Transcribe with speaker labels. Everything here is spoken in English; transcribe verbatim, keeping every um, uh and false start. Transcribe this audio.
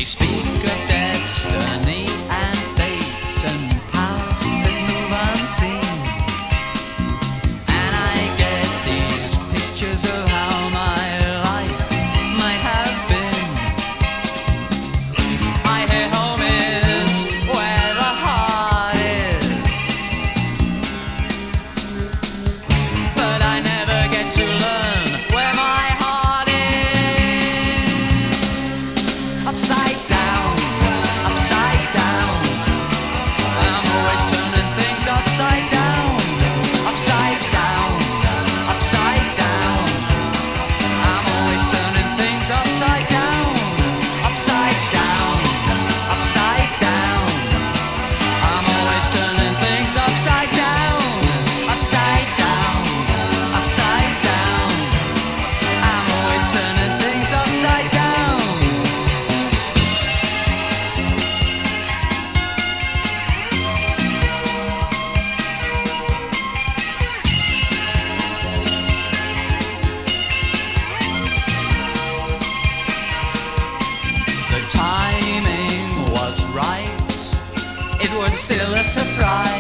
Speaker 1: They speak of destiny and fate and powers that move unseen, and I get these pictures of how my life might have been. I hear home is where the heart is, but I never get to learn where my heart is. Upside down, upside down, I'm always turning things upside down. Upside down, upside down, I'm always turning things upside down. Upside down, upside down, I'm always turning things upside down. Upside down, upside down, I'm always turning things upside down. The timing was right, it was still a surprise.